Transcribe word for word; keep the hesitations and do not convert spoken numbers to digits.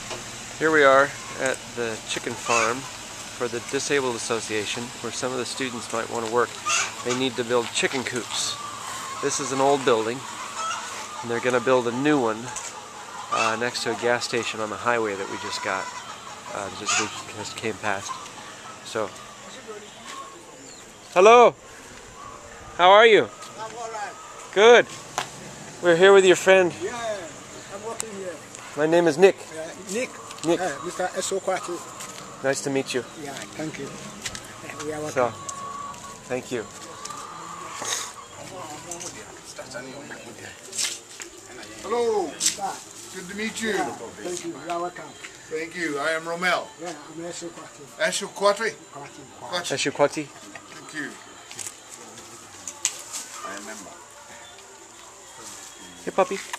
Here we are at the chicken farm for the Disabled Association, where some of the students might want to work. They need to build chicken coops. This is an old building, and they're going to build a new one uh, next to a gas station on the highway that we just got, uh, just, we just came past. So, hello! How are you? I'm alright. Good. We're here with your friend. Yeah, I'm working here. My name is Nick. Uh, Nick. Nick. Uh, Mister Sekyere. Nice to meet you. Yeah, thank you. We are working. So, thank you. Hello. Good to meet you. Yeah, thank you. You are welcome. Thank you. I am Romel. Yeah, I'm Sekyere. Sekyere. Sekyere. Sekyere. Thank you. I remember. Hey, puppy.